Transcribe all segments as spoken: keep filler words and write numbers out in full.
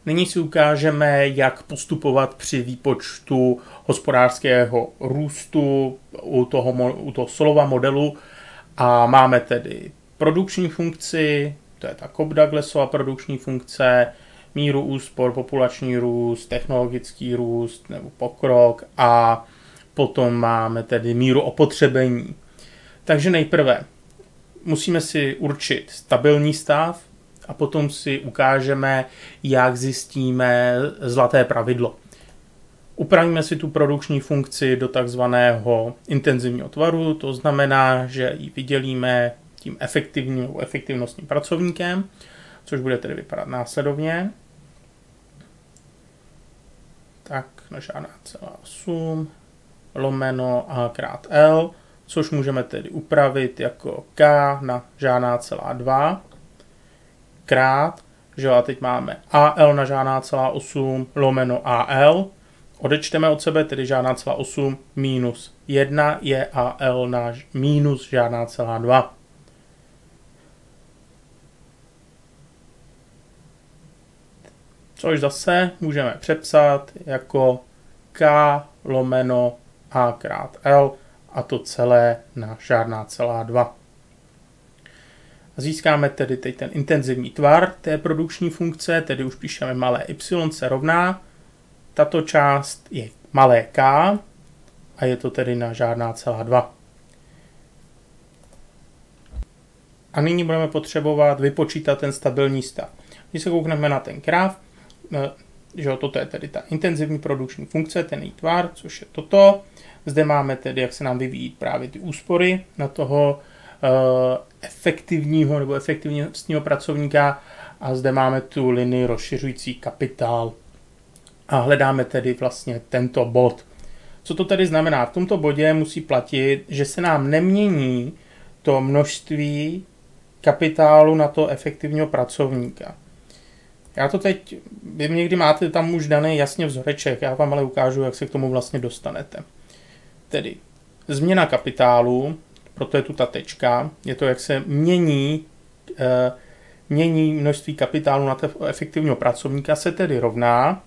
Nyní si ukážeme, jak postupovat při výpočtu hospodářského růstu u toho, u toho Solova modelu. A máme tedy produkční funkci, to je ta Cobb-Douglasova produkční funkce, míru úspor, populační růst, technologický růst nebo pokrok a potom máme tedy míru opotřebení. Takže nejprve musíme si určit stabilní stav a potom si ukážeme, jak zjistíme zlaté pravidlo. Upravíme si tu produkční funkci do takzvaného intenzivního tvaru, to znamená, že ji vydělíme tím efektivním, efektivnostním pracovníkem, což bude tedy vypadat následovně. Tak na žádná celá osm lomeno A krát L, což můžeme tedy upravit jako K na žádná celá dva krát, že a teď máme A L na žádná celá osm lomeno A L, odečteme od sebe tedy žádná celá osm minus jedna je A L na minus žádná celá dva. Což zase můžeme přepsat jako K lomeno A krát L a to celé na žádná celá dva. Získáme tedy teď ten intenzivní tvar té produkční funkce, tedy už píšeme malé y se rovná. Tato část je malé k a je to tedy na žádná celá dva. A nyní budeme potřebovat vypočítat ten stabilní stav. Když se koukneme na ten graf, že toto je tedy ta intenzivní produkční funkce, ten její tvar, což je toto. Zde máme tedy, jak se nám vyvíjí právě ty úspory na toho uh, efektivního nebo efektivnostního pracovníka a zde máme tu linii rozšiřující kapitál. A hledáme tedy vlastně tento bod. Co to tedy znamená? V tomto bodě musí platit, že se nám nemění to množství kapitálu na to efektivního pracovníka. Já to teď, vy někdy máte tam už daný jasně vzoreček, já vám ale ukážu, jak se k tomu vlastně dostanete. Tedy změna kapitálu, proto je tu ta tečka, je to, jak se mění, e, mění množství kapitálu na toho efektivního pracovníka, se tedy rovná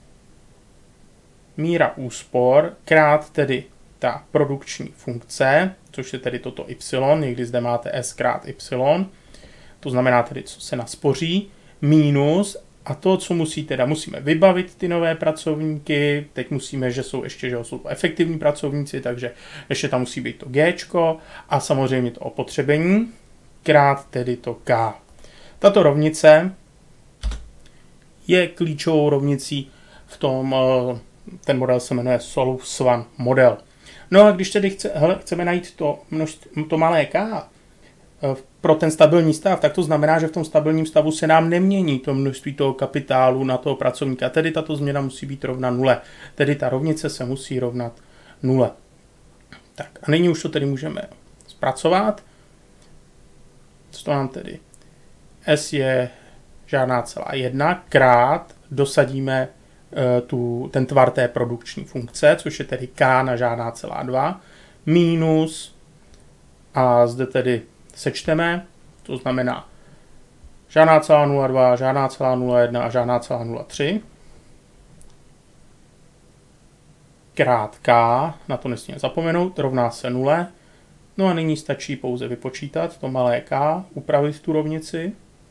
míra úspor krát tedy ta produkční funkce, což je tedy toto y, někdy zde máte s krát y, to znamená tedy, co se naspoří, minus a to, co musí teda, musíme vybavit ty nové pracovníky, teď musíme, že jsou ještě, že jsou to efektivní pracovníci, takže ještě tam musí být to Gčko a samozřejmě to opotřebení, krát tedy to K. Tato rovnice je klíčovou rovnicí v tom, ten model se jmenuje Solov-Swan model. No a když tedy chce, hele, chceme najít to, množství, to malé K, pro ten stabilní stav, tak to znamená, že v tom stabilním stavu se nám nemění to množství toho kapitálu na toho pracovníka, tedy tato změna musí být rovna nule. Tedy ta rovnice se musí rovnat nule. Tak a nyní už to tedy můžeme zpracovat. Co to nám tedy? S je žádná celá jedna krát dosadíme e, tu, ten tvar té produkční funkce, což je tedy K na žádná celá dva, minus a zde tedy sečteme, to znamená žádná celá nula dva, žádná celá nula jedna a žádná celá nula tři krát K, na to nesmíme zapomenout, rovná se nule. No a nyní stačí pouze vypočítat to malé K, upravit tu rovnici.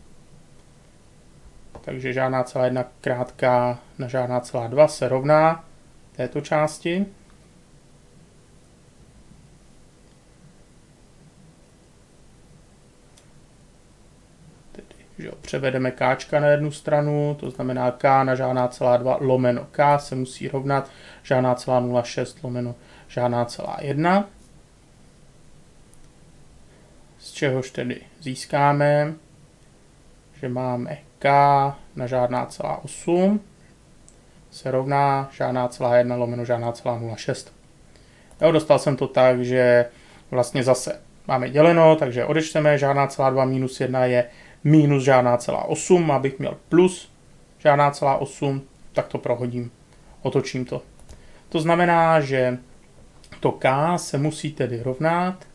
Takže žádná celá jedna krát K na žádná celá dva se rovná této části. Že převedeme K na jednu stranu, to znamená K na žádná celá dva lomeno K se musí rovnat žádná celá nula šest lomeno žádná celá jedna. Z čehož tedy získáme, že máme K na žádná celá osm se rovná žádná celá jedna lomeno žádná celá nula šest. Jo, dostal jsem to tak, že vlastně zase máme děleno, takže odečteme žádná celá dva minus jedna je minus žádná celá osm, abych měl plus žádná celá osm, tak to prohodím, otočím to. To znamená, že to K se musí tedy rovnat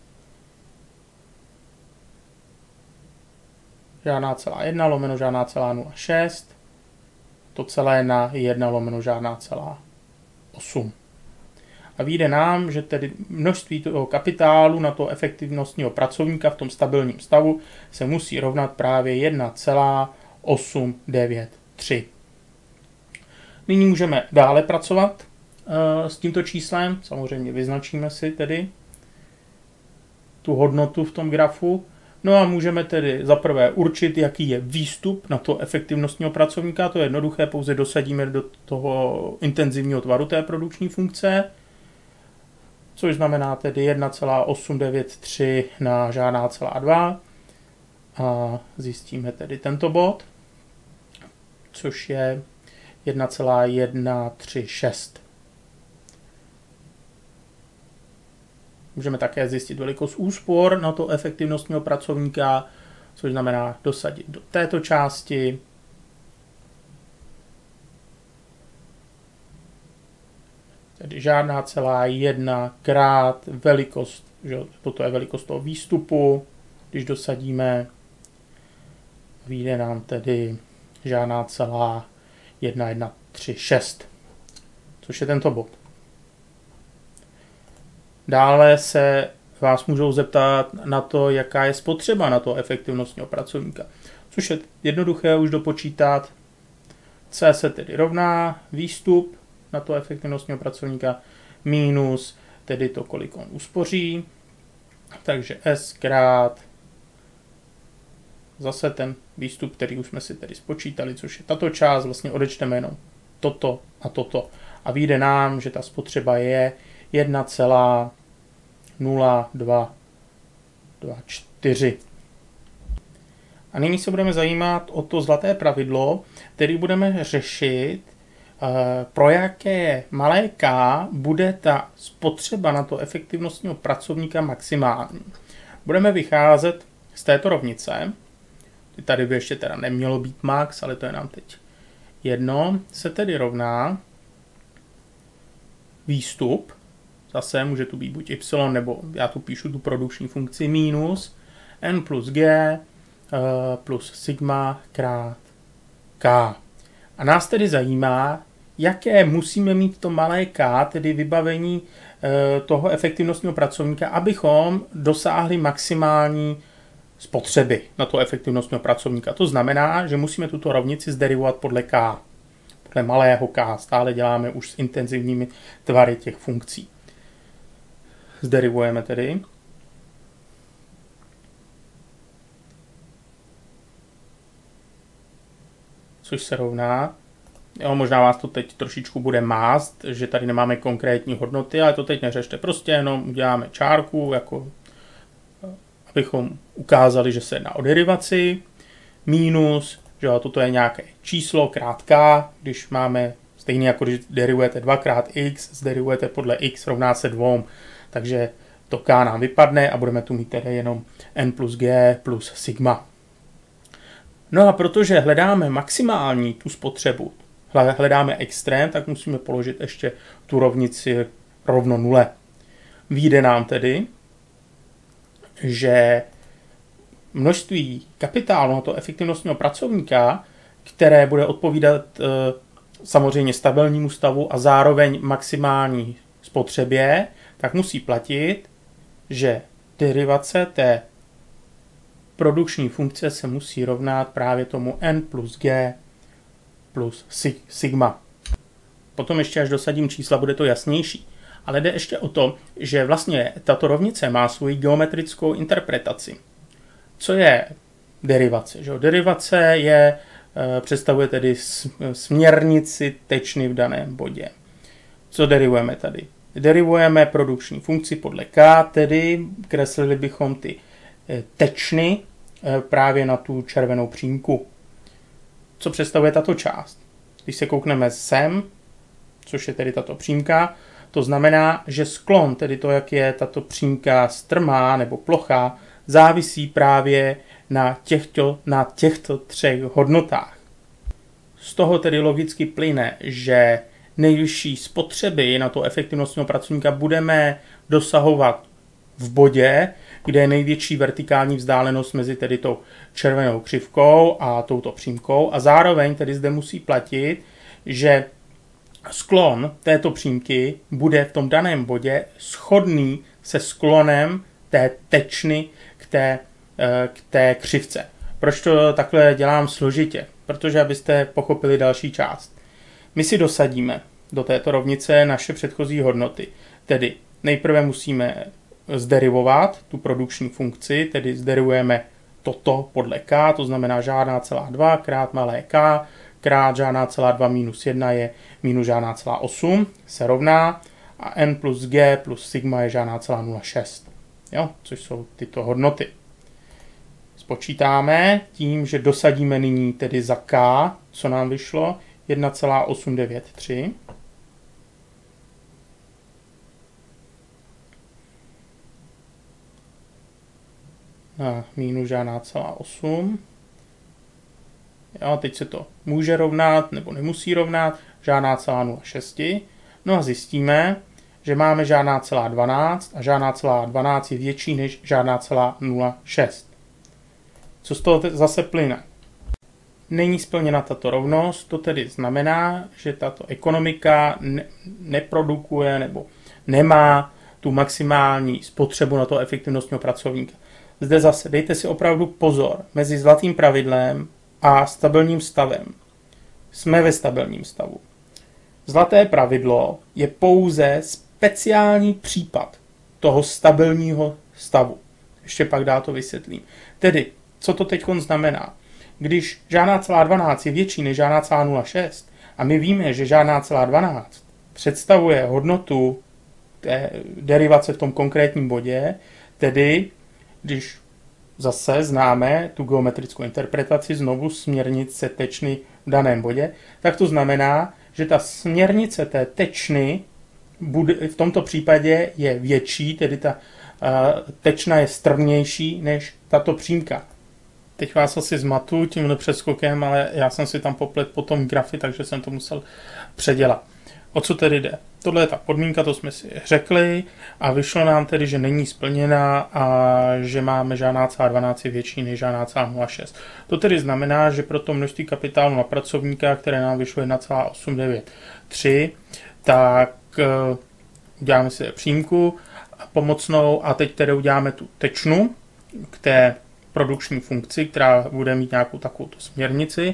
žádná celá jedna lomeno žádná celá nula šest to celé na jedna lomeno žádná celá osm. A vyjde nám, že tedy množství toho kapitálu na toho efektivnostního pracovníka v tom stabilním stavu se musí rovnat právě jedna celá osm devět tři. Nyní můžeme dále pracovat uh, s tímto číslem. Samozřejmě vyznačíme si tedy tu hodnotu v tom grafu. No a můžeme tedy zaprvé určit, jaký je výstup na to efektivnostního pracovníka. To je jednoduché, pouze dosadíme do toho intenzivního tvaru té produkční funkce, což znamená tedy jedna celá osm devět tři na žádná celá dva. A zjistíme tedy tento bod, což je jedna celá jedna tři šest. Můžeme také zjistit velikost úspor na to efektivnostního pracovníka, což znamená dosadit do této části. Tedy žádná celá jedna krát velikost, že toto je velikost toho výstupu, když dosadíme, vyjde nám tedy žádná celá jedna jedna tři šest, což je tento bod. Dále se vás můžou zeptat na to, jaká je spotřeba na toho efektivnostního pracovníka, což je jednoduché už dopočítat. C se tedy rovná výstup na toho efektivnostního pracovníka minus tedy to, kolik on uspoří. Takže S krát zase ten výstup, který už jsme si tedy spočítali, což je tato část, vlastně odečteme jenom toto a toto. A vyjde nám, že ta spotřeba je jedna celá nula dva dva čtyři. A nyní se budeme zajímat o to zlaté pravidlo, který budeme řešit, pro jaké malé k bude ta spotřeba na to efektivnostního pracovníka maximální. Budeme vycházet z této rovnice, tady by ještě teda nemělo být max, ale to je nám teď jedno, se tedy rovná výstup, zase může tu být buď y, nebo já tu píšu tu produkční funkci minus n plus g plus sigma krát k. A nás tedy zajímá, jaké musíme mít to malé k, tedy vybavení toho efektivnostního pracovníka, abychom dosáhli maximální spotřeby na toho efektivnostního pracovníka. To znamená, že musíme tuto rovnici zderivovat podle k, podle malého k. Stále děláme už s intenzivními tvary těch funkcí. Zderivujeme tedy. Což se rovná. Jo, možná vás to teď trošičku bude mást, že tady nemáme konkrétní hodnoty, ale to teď neřešte. Prostě jenom uděláme čárku, jako, abychom ukázali, že se jedná o derivaci. Minus, že jo, toto je nějaké číslo krát k, když máme stejně jako když derivujete dva krát x, zderivujete podle x rovná se dva. Takže to k nám vypadne a budeme tu mít tedy jenom n plus g plus sigma. No a protože hledáme maximální tu spotřebu, hledáme extrém, tak musíme položit ještě tu rovnici rovno nule. Vyjde nám tedy, že množství kapitálu na to efektivnostního pracovníka, které bude odpovídat e, samozřejmě stabilnímu stavu a zároveň maximální spotřebě, tak musí platit, že derivace té produkční funkce se musí rovnat právě tomu n plus g plus sigma. Potom ještě až dosadím čísla, bude to jasnější. Ale jde ještě o to, že vlastně tato rovnice má svoji geometrickou interpretaci. Co je derivace? Že? Derivace je, představuje tedy směrnici tečny v daném bodě. Co derivujeme tady? Derivujeme produkční funkci podle k, tedy kreslili bychom ty tečny právě na tu červenou přímku. Co představuje tato část? Když se koukneme sem, což je tedy tato přímka, to znamená, že sklon, tedy to, jak je tato přímka strmá nebo plochá, závisí právě na těchto, na těchto třech hodnotách. Z toho tedy logicky plyne, že nejvyšší spotřeby na to efektivnostního pracovníka budeme dosahovat v bodě, kde je největší vertikální vzdálenost mezi tedy tou červenou křivkou a touto přímkou. A zároveň tedy zde musí platit, že sklon této přímky bude v tom daném bodě shodný se sklonem té tečny k té, k té křivce. Proč to takhle dělám složitě? Protože abyste pochopili další část. My si dosadíme do této rovnice naše předchozí hodnoty. Tedy nejprve musíme zderivovat tu produkční funkci, tedy zderivujeme toto podle k, to znamená žádná celá dva krát malé k, krát žádná celá dva minus jedna je minus žádná celá osm, se rovná a n plus g plus sigma je žádná celá nula šest, jo, což jsou tyto hodnoty. Spočítáme tím, že dosadíme nyní tedy za k, co nám vyšlo, jedna celá osm devět tři. Na minus žádná celá osm. Jo, teď se to může rovnat nebo nemusí rovnat, žádná celá nula šest. No a zjistíme, že máme žádná celá dvanáct a žádná celá dvanáct je větší než žádná celá nula šest. Co z toho zase plyne? Není splněna tato rovnost, to tedy znamená, že tato ekonomika ne- neprodukuje nebo nemá tu maximální spotřebu na toho efektivnostního pracovníka. Zde zase dejte si opravdu pozor mezi zlatým pravidlem a stabilním stavem. Jsme ve stabilním stavu. Zlaté pravidlo je pouze speciální případ toho stabilního stavu. Ještě pak dál to vysvětlím. Tedy, co to teď znamená? Když žádná celá dvanáct je větší než žádná celá nula šest a my víme, že žádná celá dvanáct představuje hodnotu té derivace v tom konkrétním bodě, tedy když zase známe tu geometrickou interpretaci znovu směrnice tečny v daném bodě, tak to znamená, že ta směrnice té tečny bude, v tomto případě je větší, tedy ta uh, tečna je strmější než tato přímka. Teď vás asi zmatu tímhle přeskokem, ale já jsem si tam poplet potom grafy, takže jsem to musel předělat. O co tedy jde? Tohle je ta podmínka, to jsme si řekli a vyšlo nám tedy, že není splněna a že máme žádná celá dvanáct je větší než žádná celá nula šest. To tedy znamená, že pro to množství kapitálu na pracovníka, které nám vyšlo jedna celá osm devět tři, tak uh, uděláme si přímku pomocnou a teď tedy uděláme tu tečnu k té produkční funkci, která bude mít nějakou takovou směrnici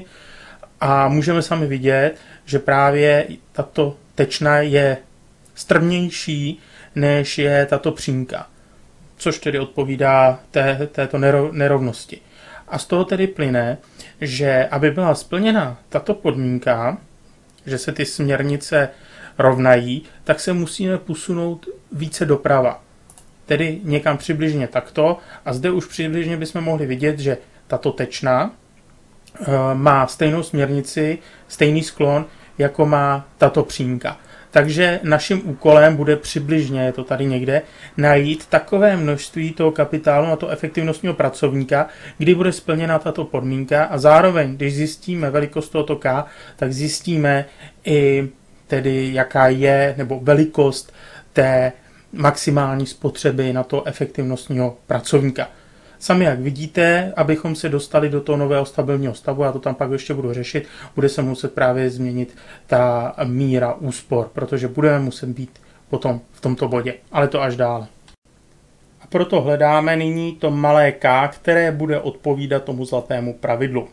a můžeme sami vidět, že právě tato tečna je strmější, než je tato přímka, což tedy odpovídá té, této nerovnosti. A z toho tedy plyne, že aby byla splněna tato podmínka, že se ty směrnice rovnají, tak se musíme posunout více doprava. Tedy někam přibližně takto a zde už přibližně bychom mohli vidět, že tato tečna má stejnou směrnici, stejný sklon, jako má tato přímka. Takže naším úkolem bude přibližně, je to tady někde, najít takové množství toho kapitálu na to efektivnostního pracovníka, kdy bude splněna tato podmínka a zároveň, když zjistíme velikost tohoto K, tak zjistíme i tedy, jaká je, nebo velikost té maximální spotřeby na to efektivnostního pracovníka. Sami jak vidíte, abychom se dostali do toho nového stabilního stavu, já to tam pak ještě budu řešit, bude se muset právě změnit ta míra úspor, protože budeme muset být potom v tomto bodě, ale to až dále. A proto hledáme nyní to malé k, které bude odpovídat tomu zlatému pravidlu.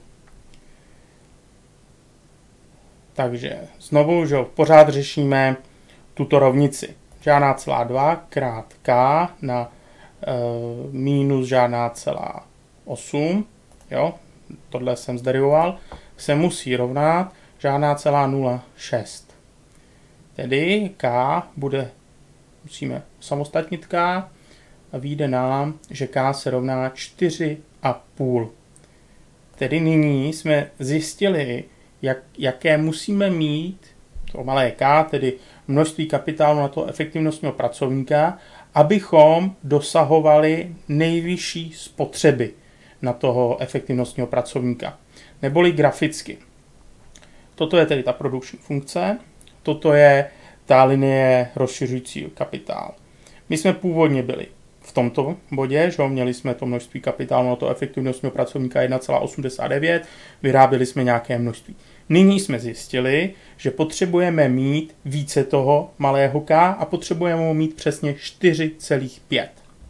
Takže znovu, že pořád řešíme tuto rovnici. Žádná celá dva krát k na Uh, minus žádná celá osm, jo, tohle jsem zderivoval, se musí rovnat žádná celá nula šest. Tedy k bude, musíme samostatnit k a vyjde nám, že k se rovná čtyři a půl. Tedy nyní jsme zjistili, jak, jaké musíme mít to malé k, tedy množství kapitálu na toho efektivnostního pracovníka, abychom dosahovali nejvyšší spotřeby na toho efektivnostního pracovníka. Neboli graficky. Toto je tedy ta produkční funkce, toto je ta linie rozšiřující kapitál. My jsme původně byli v tomto bodě, že měli jsme to množství kapitálu na to efektivnostního pracovníka jedna celá osmdesát devět, vyráběli jsme nějaké množství. Nyní jsme zjistili, že potřebujeme mít více toho malého K a potřebujeme ho mít přesně čtyři celá pět.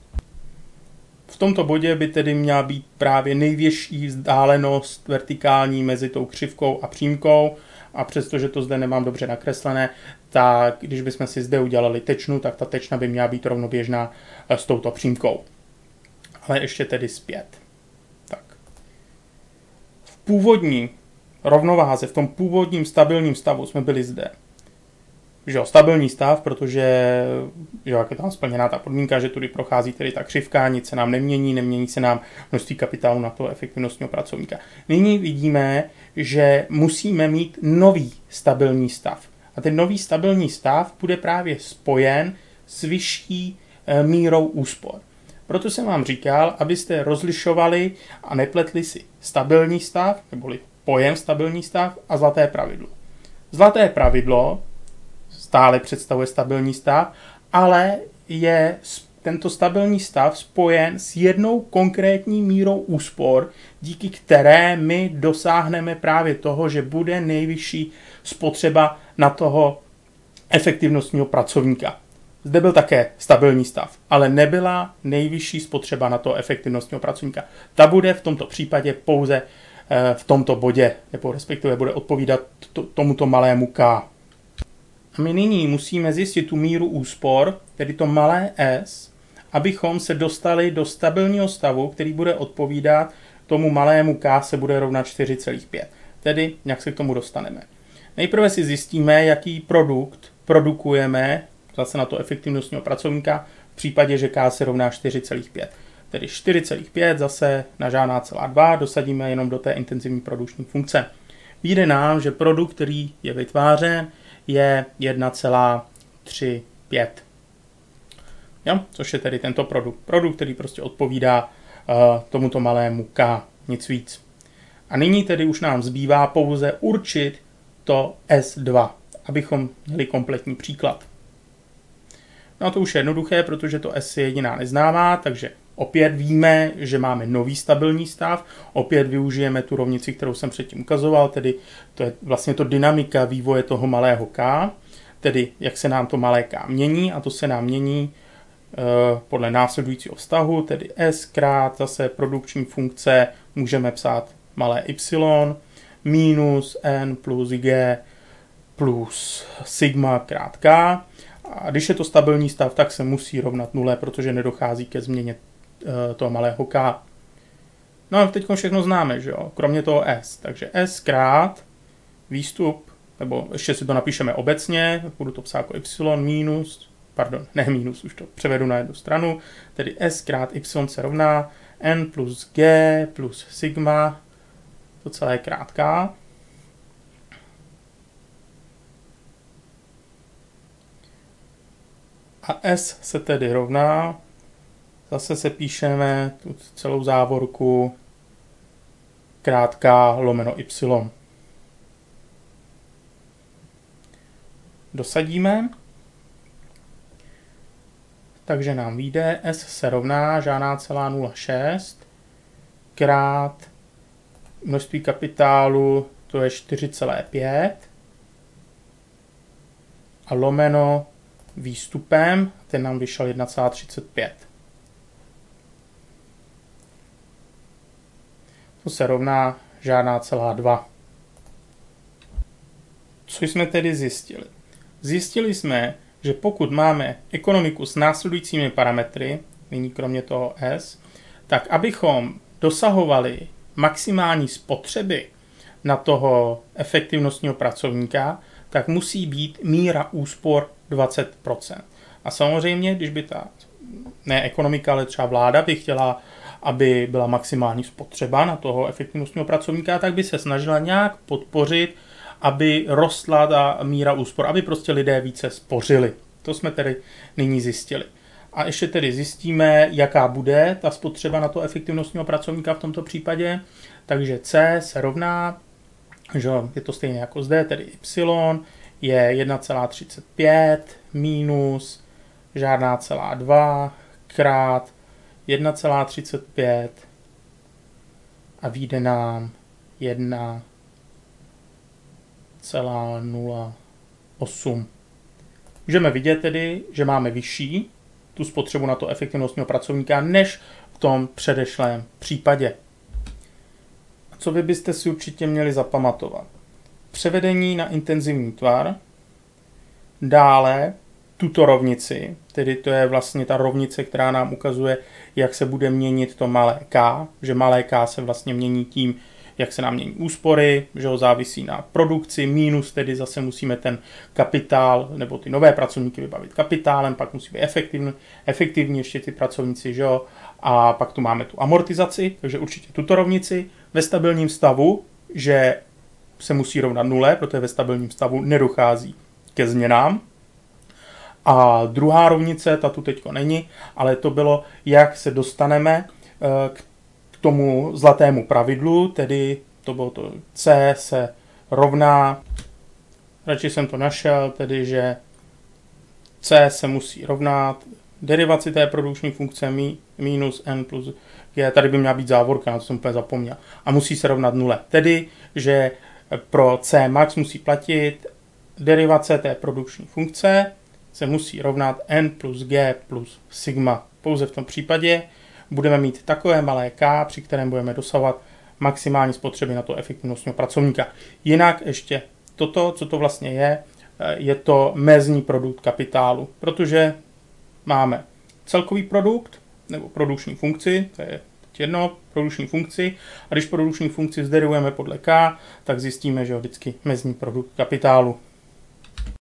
V tomto bodě by tedy měla být právě největší vzdálenost vertikální mezi tou křivkou a přímkou, a přestože to zde nemám dobře nakreslené, tak když bychom si zde udělali tečnu, tak ta tečna by měla být rovnoběžná s touto přímkou. Ale ještě tedy zpět. Tak. V původní rovnováze, v tom původním stabilním stavu jsme byli zde. Že jo, stabilní stav, protože že jo, jak je tam splněná ta podmínka, že tudy prochází tedy ta křivka, nic se nám nemění, nemění se nám množství kapitálu na toho efektivnostního pracovníka. Nyní vidíme, že musíme mít nový stabilní stav. A ten nový stabilní stav bude právě spojen s vyšší e, mírou úspor. Proto jsem vám říkal, abyste rozlišovali a nepletli si stabilní stav, neboli pojem stabilní stav a zlaté pravidlo. Zlaté pravidlo stále představuje stabilní stav, ale je tento stabilní stav spojen s jednou konkrétní mírou úspor, díky které my dosáhneme právě toho, že bude nejvyšší spotřeba na toho efektivnostního pracovníka. Zde byl také stabilní stav, ale nebyla nejvyšší spotřeba na toho efektivnostního pracovníka. Ta bude v tomto případě pouze v tomto bodě, nebo respektive bude odpovídat tomuto malému K. A my nyní musíme zjistit tu míru úspor, tedy to malé s, abychom se dostali do stabilního stavu, který bude odpovídat tomu malému K se bude rovnat čtyři celá pět. Tedy, jak se k tomu dostaneme. Nejprve si zjistíme, jaký produkt produkujeme, zase na to efektivnostního pracovníka, v případě, že K se rovná čtyři celá pět. Tedy čtyři celá pět zase na žádná celá dva dosadíme jenom do té intenzivní produkční funkce. Vyjde nám, že produkt, který je vytvářen, je jedna celá třicet pět. Jo? Což je tedy tento produkt. Produkt, který prostě odpovídá uh, tomuto malému K, nic víc. A nyní tedy už nám zbývá pouze určit to S dva, abychom měli kompletní příklad. No a to už je jednoduché, protože to S je jediná neznámá, takže opět víme, že máme nový stabilní stav, opět využijeme tu rovnici, kterou jsem předtím ukazoval, tedy to je vlastně to dynamika vývoje toho malého K, tedy jak se nám to malé K mění, a to se nám mění e, podle následujícího vztahu, tedy S krát zase produkční funkce můžeme psát malé y, minus n plus g plus sigma krát k. A když je to stabilní stav, tak se musí rovnat nule, protože nedochází ke změně e, toho malého K. No a teď všechno známe, že jo? Kromě toho S. Takže S krát výstup, nebo ještě si to napíšeme obecně, budu to psát jako y minus, pardon, ne minus, už to převedu na jednu stranu, tedy S krát y se rovná n plus g plus sigma, to celé krát k. A S se tedy rovná, zase se píšeme tu celou závorku krát k lomeno y. Dosadíme, takže nám vyjde S se rovná žádná celá nula šest krát množství kapitálu, to je čtyři celá pět a lomeno výstupem, ten nám vyšel jedna celá třicet pět. To se rovná žádná celá dva. Co jsme tedy zjistili? Zjistili jsme, že pokud máme ekonomiku s následujícími parametry, nyní kromě toho S, tak abychom dosahovali maximální spotřeby na toho efektivnostního pracovníka, tak musí být míra úspor dvacet procent. A samozřejmě, když by ta, ne ekonomika, ale třeba vláda by chtěla, aby byla maximální spotřeba na toho efektivnostního pracovníka, tak by se snažila nějak podpořit, aby rostla ta míra úspor, aby prostě lidé více spořili. To jsme tedy nyní zjistili. A ještě tedy zjistíme, jaká bude ta spotřeba na toho efektivnostního pracovníka v tomto případě. Takže C se rovná, že je to stejné jako zde, tedy y je jedna celá třicet pět minus žádná celá dva krát jedna celá třicet pět a vyjde nám jedna celá nula osm. Můžeme vidět tedy, že máme vyšší tu spotřebu na to efektivnostního pracovníka než v tom předešlém případě. A co vy byste si určitě měli zapamatovat? Převedení na intenzivní tvar, dále tuto rovnici, tedy to je vlastně ta rovnice, která nám ukazuje, jak se bude měnit to malé k, že malé k se vlastně mění tím, jak se nám mění úspory, že ho závisí na produkci, mínus tedy zase musíme ten kapitál nebo ty nové pracovníky vybavit kapitálem, pak musí být efektivní, efektivní ještě ty pracovníci, že jo, a pak tu máme tu amortizaci, takže určitě tuto rovnici ve stabilním stavu, že se musí rovnat nule, protože ve stabilním stavu nedochází ke změnám. A druhá rovnice, ta tu teďko není, ale to bylo, jak se dostaneme k tomu zlatému pravidlu, tedy to bylo to C se rovná, radši jsem to našel, tedy že C se musí rovnat derivaci té produkční funkce minus n plus g, tady by měla být závorka, na to jsem úplně zapomněl, a musí se rovnat nule. Tedy, že pro C max musí platit derivace té produkční funkce se musí rovnat n plus g plus sigma. Pouze v tom případě budeme mít takové malé k, při kterém budeme dosahovat maximální spotřeby na to efektivnostního pracovníka. Jinak ještě toto, co to vlastně je, je to mezní produkt kapitálu, protože máme celkový produkt nebo produkční funkci, to je jedno, produkční funkci, a když produkční funkci zderivujeme podle k, tak zjistíme, že je vždycky mezní produkt kapitálu.